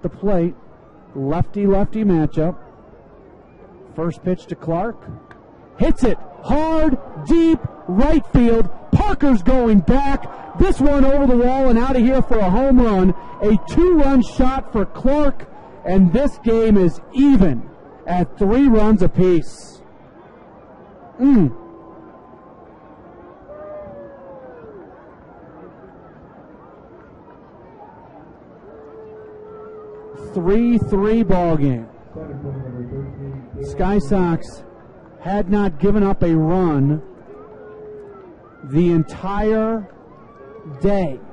the plate. Lefty-lefty matchup. First pitch to Clark. Hits it hard, deep, right field. Parker's going back. This one over the wall and out of here for a home run. A 2-run shot for Clark, and this game is even at 3 runs apiece. 3-3 ball game. Sky Sox had not given up a run the entire day.